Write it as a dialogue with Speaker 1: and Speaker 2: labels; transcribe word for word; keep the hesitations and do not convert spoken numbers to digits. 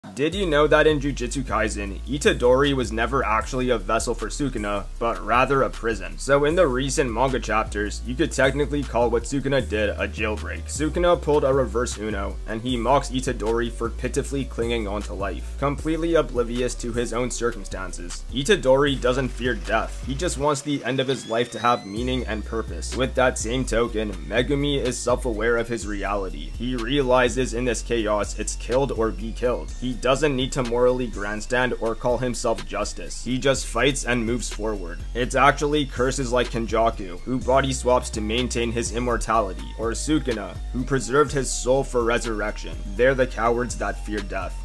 Speaker 1: Did you know that in Jujutsu Kaisen, Itadori was never actually a vessel for Sukuna, but rather a prison? So in the recent manga chapters, you could technically call what Sukuna did a jailbreak. Sukuna pulled a reverse Uno, and he mocks Itadori for pitifully clinging on to life, completely oblivious to his own circumstances. Itadori doesn't fear death, he just wants the end of his life to have meaning and purpose. With that same token, Megumi is self-aware of his reality. He realizes in this chaos it's killed or be killed. He doesn't need to morally grandstand or call himself justice. He just fights and moves forward. It's actually curses like Kenjaku, who body swaps to maintain his immortality, or Sukuna, who preserved his soul for resurrection. They're the cowards that fear death.